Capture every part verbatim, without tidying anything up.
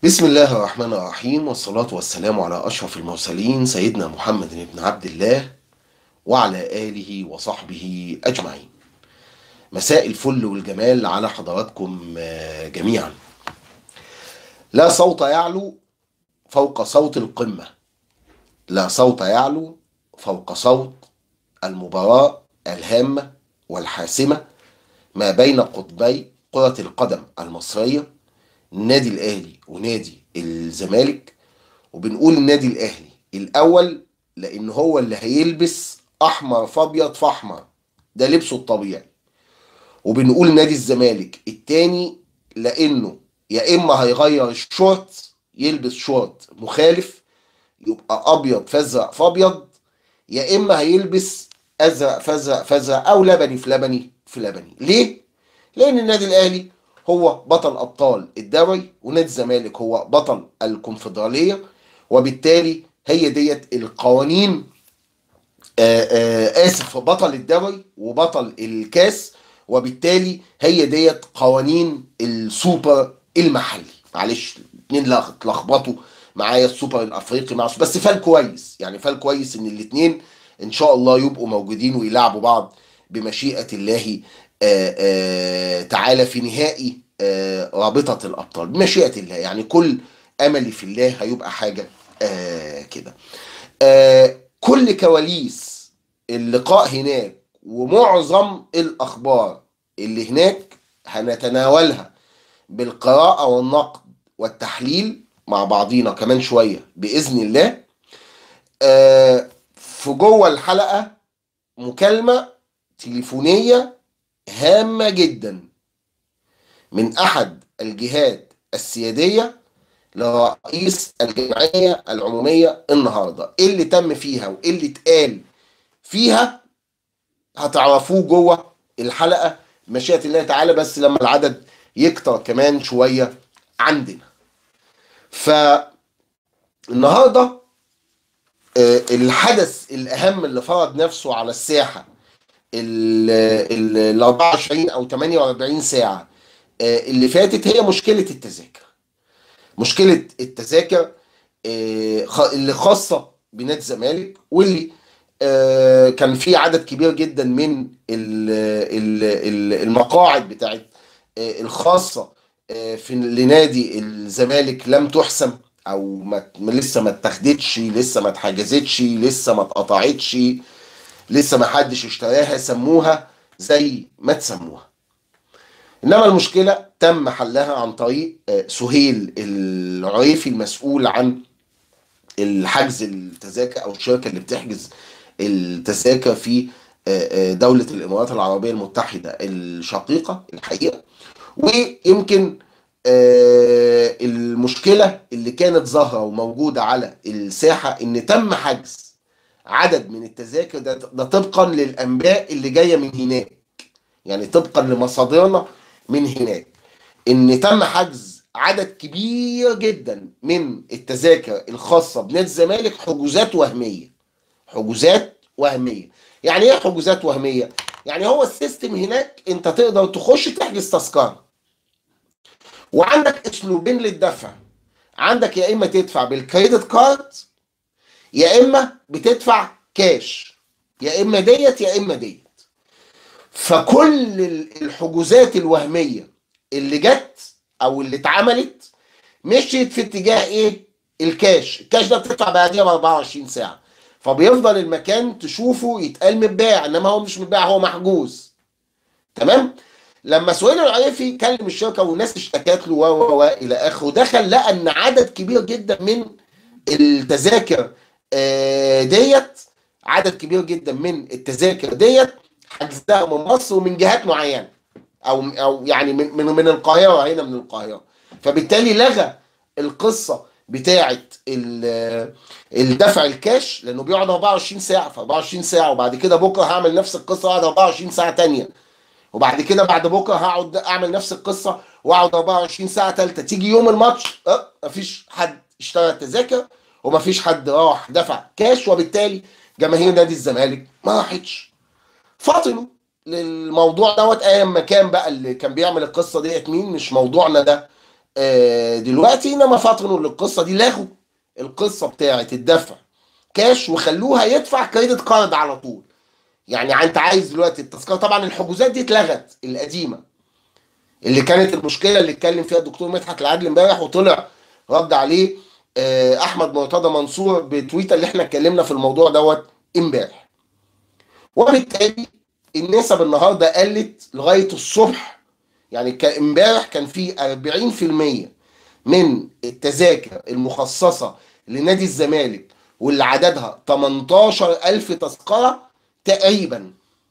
بسم الله الرحمن الرحيم، والصلاة والسلام على أشرف المرسلين سيدنا محمد بن عبد الله وعلى آله وصحبه أجمعين. مساء الفل والجمال على حضراتكم آه، جميعا. لا صوت يعلو فوق صوت القمة، لا صوت يعلو فوق صوت المباراة الهامة والحاسمة ما بين قطبي كرة القدم المصرية، النادي الأهلي ونادي الزمالك. وبنقول النادي الاهلي الاول لان هو اللي هيلبس احمر فابيض فاحمر، ده لبسه الطبيعي. وبنقول نادي الزمالك التاني لانه يا اما هيغير الشورت يلبس شورت مخالف يبقى ابيض فازرق فابيض، يا اما هيلبس ازرق فازرق فازرق او لبني في لبني في لبني. ليه؟ لان النادي الاهلي هو بطل ابطال الدوري ونادي الزمالك هو بطل الكونفدراليه، وبالتالي هي ديت القوانين. آه، آه، اسف، بطل الدوري وبطل الكاس، وبالتالي هي ديت قوانين السوبر المحلي. معلش اتنين لخ- اتلخبطوا معايا، السوبر الافريقي مع بس فال كويس، يعني فال كويس ان الاتنين ان شاء الله يبقوا موجودين ويلعبوا بعض بمشيئة الله آه، آه، تعالى في نهائي آه، رابطة الابطال بمشيئة الله. يعني كل املي في الله هيبقى حاجة آه، كده. آه كل كواليس اللقاء هناك ومعظم الأخبار اللي هناك هنتناولها بالقراءة والنقد والتحليل مع بعضينا كمان شوية بإذن الله. آه في جوه الحلقة مكالمة تليفونية هامة جدا من أحد الجهات السيادية لرئيس الجمعية العمومية النهاردة. ايه اللي تم فيها وايه اللي اتقال فيها هتعرفوه جوه الحلقة مشيئة الله تعالى، بس لما العدد يكتر كمان شوية عندنا. فالنهاردة آه، الحدث الأهم اللي فرض نفسه على الساحة ال ال- ال اربعة وعشرين أو ثمانية واربعين ساعة آه، اللي فاتت هي مشكلة التذاكر. مشكلة التذاكر آه، خ- اللي خاصة بنادي الزمالك، واللي آه، كان في عدد كبير جدا من ال- ال- ال- المقاعد بتاعت آه، الخاصة آه، في لنادي الزمالك لم تحسم، او ما ما- لسه ما اتخدتش، لسه ما اتحجزتش، لسه ما اتقطعتش، لسه ما حدش اشتراها، سموها زي ما تسموها. انما المشكلة تم حلها عن طريق آه، سهيل العريفي المسؤول عن الحجز التذاكر او الشركه اللي بتحجز التذاكر في آه، آه، دولة الإمارات العربية المتحدة الشقيقة الحقيقة. ويمكن آه، المشكلة اللي كانت ظاهرة وموجودة على الساحة إن تم حجز عدد من التذاكر، ده, ده طبقا للأنباء اللي جاية من هناك، يعني طبقا لمصادرنا من هناك، ان تم حجز عدد كبير جدا من التذاكر الخاصه بنادي الزمالك، حجوزات وهميه. حجوزات وهميه يعني ايه حجوزات وهميه؟ يعني هو السيستم هناك انت تقدر تخش تحجز تذكره، وعندك اسلوبين للدفع. عندك يا اما تدفع بالكريدت كارد، يا اما بتدفع كاش، يا اما ديت يا اما ديت. فكل الحجوزات الوهميه اللي جت او اللي اتعملت مشيت في اتجاه ايه؟ الكاش. الكاش ده بتدفع بعديها ب اربعة وعشرين ساعه، فبيفضل المكان تشوفه يتقال متباع، انما هو مش متباع، هو محجوز. تمام. لما سهيل العريفي كلم الشركه والناس اشتكت له و و و الى اخره، دخل لقى ان عدد كبير جدا من التذاكر آه، ديت، عدد كبير جدا من التذاكر ديت حجزها من مصر ومن جهات معينه، او او يعني من من من القاهره، هنا من القاهره. فبالتالي لغى القصه بتاعه ال- الدفع الكاش، لانه بيقعد اربعة وعشرين ساعه، في اربعة وعشرين ساعه، وبعد كده بكره هعمل نفس القصه واقعد اربعة وعشرين ساعه تانيه، وبعد كده بعد بكره هقعد اعمل نفس القصه واقعد اربعة وعشرين ساعه ثالثه. تيجي يوم الماتش اه مفيش حد اشترى التذاكر ومفيش حد راح دفع كاش، وبالتالي جماهير نادي الزمالك ما راحتش. فاطمه للموضوع دوت ايام ما كان بقى اللي كان بيعمل القصه ديت مين، مش موضوعنا ده آه، دلوقتي انما فطنوا للقصه دي، لغوا القصه بتاعه الدفع كاش وخلوها يدفع كريدت كارد على طول. يعني انت عايز دلوقتي التذكره، طبعا الحجوزات دي اتلغت القديمه، اللي كانت المشكله اللي اتكلم فيها الدكتور مدحت العدل امبارح وطلع رد عليه آه، احمد مرتضى منصور بتويتر اللي احنا اتكلمنا في الموضوع دوت امبارح. وبالتالي النسب النهارده قلت لغايه الصبح. يعني كان- امبارح كان في أربعين في المية من التذاكر المخصصه لنادي الزمالك واللي عددها تمنتاشر ألف تذكره تقريبا.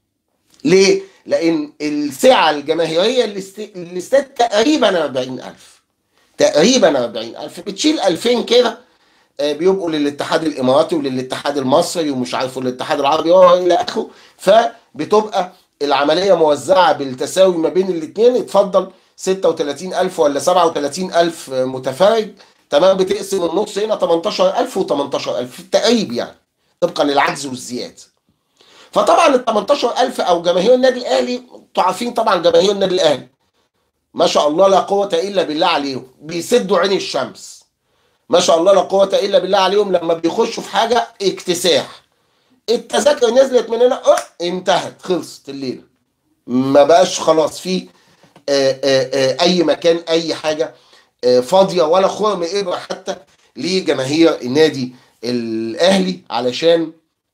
ليه؟ لأن السعة الجماهيرية للاست- للاستاد تقريبا أربعين ألف، تقريبا أربعين ألف، بتشيل ألفين كده آه، بيبقوا للاتحاد الإماراتي وللاتحاد المصري ومش عارف والاتحاد العربي وإلى آخره، فبتبقى العملية موزعة بالتساوي ما بين الاثنين. اتفضل ستة وتلاتين ألف ولا سبعة وتلاتين ألف متفرج، تمام، بتقسم النص هنا تمنتاشر ألف و18000 تقريبا يعني، طبقا للعجز والزيادة. فطبعا ال تمنتاشر ألف او جماهير النادي الاهلي، انتوا عارفين طبعا جماهير النادي الاهلي ما شاء الله لا قوه الا بالله عليهم، بيسدوا عين الشمس. ما شاء الله لا قوه الا بالله عليهم، لما بيخشوا في حاجه اكتساح. التذاكر نزلت من هنا اه انتهت، خلصت الليله، ما بقاش خلاص في آه، آه، آه، اي مكان اي حاجه آه، فاضيه ولا خرم ابره حتى لجماهير النادي الاهلي علشان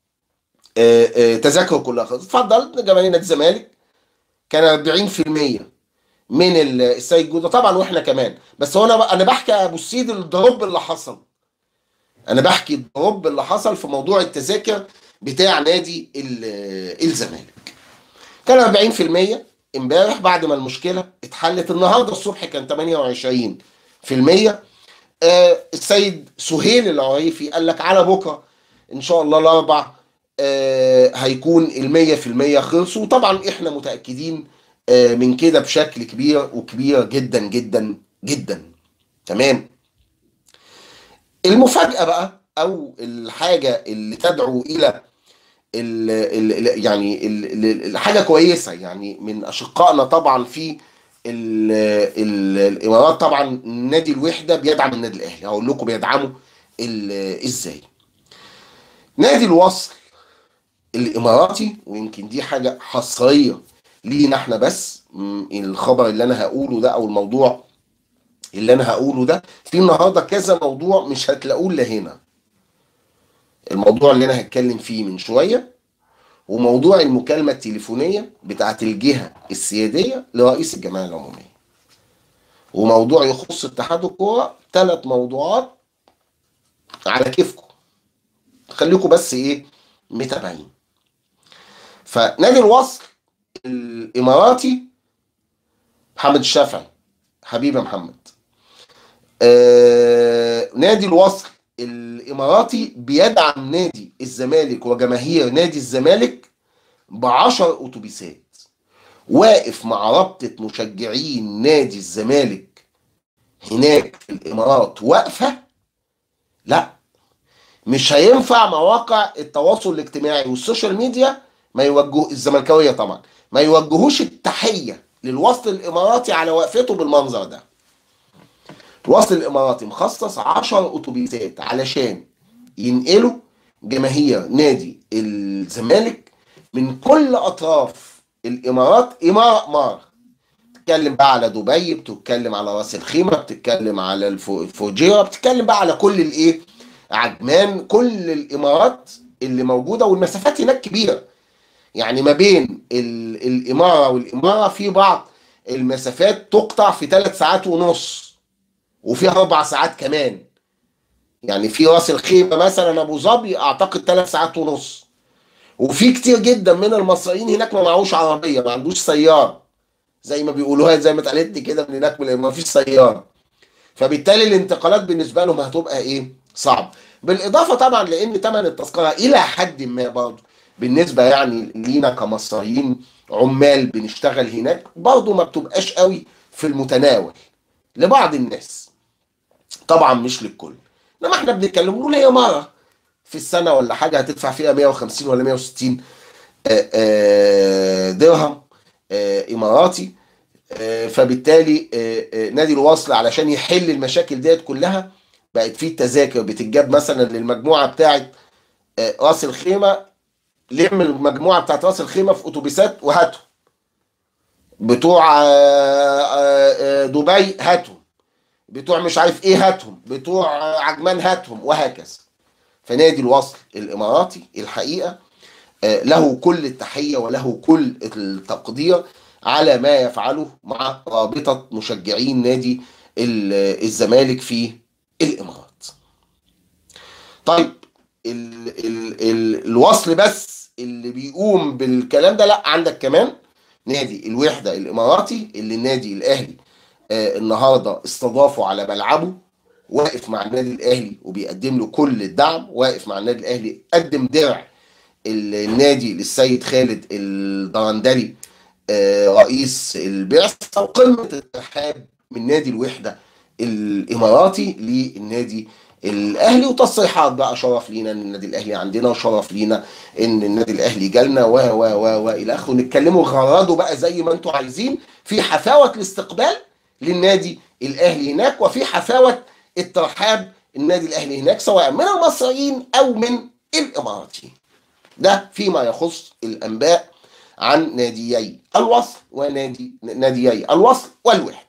آه، آه، تذاكره كلها خلصت. اتفضل جماهير نادي الزمالك كان أربعين في المية من ال- السيد جوده طبعا، واحنا كمان. بس هو انا انا بحكي يا ابو السيد الدروب اللي حصل، انا بحكي الدروب اللي حصل في موضوع التذاكر بتاع نادي ال- الزمالك. كان أربعين في المية امبارح بعد ما المشكله اتحلت. النهارده الصبح كان تمنية وعشرين في المية. آه السيد سهيل العريفي قال لك على بكره ان شاء الله الاربع آه هيكون ال مية في المية خلصوا. وطبعا احنا متاكدين آه من كده بشكل كبير وكبير جدا جدا جدا. تمام. المفاجاه بقى او الحاجه اللي تدعو الى ال ال يعني ال ال الحاجه كويسه يعني من اشقائنا طبعا في ال ال الامارات. طبعا نادي الوحده بيدعم النادي الاهلي، هقول لكم بيدعموا ال- ازاي. نادي الوصل الاماراتي، ويمكن دي حاجه حصريه لينا احنا بس، م، الخبر اللي انا هقوله ده او الموضوع اللي انا هقوله ده في النهارده كذا موضوع مش هتلاقوه الا هنا. الموضوع اللي انا هتكلم فيه من شويه، وموضوع المكالمة التليفونية بتاعت الجهة السيادية لرئيس الجمعية العمومية، وموضوع يخص اتحاد الكورة. ثلاث موضوعات على كيفكم، خليكم بس ايه متابعين. فنادي الوصل الاماراتي، محمد الشافعي حبيبي يا محمد، آه نادي الوصل الاماراتي بيدعم نادي الزمالك وجماهير نادي الزمالك بعشر اتوبيسات. واقف مع رابطة مشجعين نادي الزمالك هناك في الإمارات واقفة. لا، مش هينفع مواقع التواصل الاجتماعي والسوشيال ميديا ما يوجهوا الزملكاوية طبعا ما يوجهوش التحية للوصل الإماراتي على وقفته بالمنظر ده. الوصل الإماراتي مخصص عشر أتوبيسات علشان ينقلوا جماهير نادي الزمالك من كل أطراف الإمارات، إمارة إمارة. بتتكلم بقى على دبي، بتتكلم على راس الخيمه، بتتكلم على الفو- الفوجيرة، بتتكلم بقى على كل الايه عجمان، كل الامارات اللي موجوده. والمسافات هناك كبيره، يعني ما بين ال- الاماره والاماره في بعض المسافات تقطع في ثلاث ساعات ونص وفيها اربع ساعات كمان. يعني في راس الخيمه مثلا ابو ظبي اعتقد ثلاث ساعات ونص. وفي كتير جدا من المصريين هناك ما معهوش عربيه، ما عندوش سياره، زي ما بيقولوها زي ما اتقالت لي كده من هناك، من ما فيش سياره. فبالتالي الانتقالات بالنسبه لهم هتبقى ايه صعب. بالاضافه طبعا لان ثمن التذكره الى حد ما برضه بالنسبه يعني لينا كمصريين عمال بنشتغل هناك برضه ما بتبقاش قوي في المتناول لبعض الناس، طبعا مش للكل. انما احنا بنتكلم نقول هي مره في السنه ولا حاجه هتدفع فيها مية وخمسين ولا مية وستين آه، آه، درهم آه، اماراتي. آه، فبالتالي آه، آه، نادي الوصل علشان يحل المشاكل ديت كلها بقت فيه تذاكر بتتجاب مثلا للمجموعه بتاعت آه، راس الخيمه. لم المجموعه بتاعت راس الخيمه في اتوبيسات وهاتهم، بتوع آه، آه، آه، دبي هاتهم، بتوع مش عارف ايه هاتهم، بتوع آه، عجمان هاتهم، وهكذا. فنادي الوصل الاماراتي الحقيقه آه، له كل التحيه وله كل التقدير على ما يفعله مع رابطه مشجعين نادي ال- الزمالك في الامارات. طيب، ال ال ال الوصل بس اللي بيقوم بالكلام ده؟ لا، عندك كمان نادي الوحدة الإماراتي اللي النادي الأهلي آه النهارده استضافه على ملعبه، واقف مع النادي الأهلي وبيقدم له كل الدعم، واقف مع النادي الأهلي، قدم درع النادي للسيد خالد الدرندلي آه رئيس البعثة، وقمة الترحاب من نادي الوحدة الإماراتي للنادي الاهلي. وتصريحات بقى، شرف لينا ان النادي الاهلي عندنا، وشرف لينا ان النادي الاهلي جالنا، و و و والى اخره. نتكلموا غرضوا بقى زي ما انتم عايزين في حفاوه الاستقبال للنادي الاهلي هناك، وفي حفاوه الترحاب النادي الاهلي هناك، سواء من المصريين او من الاماراتيين. ده فيما يخص الانباء عن ناديي الوصل ونادي ناديي الوصل والوحده.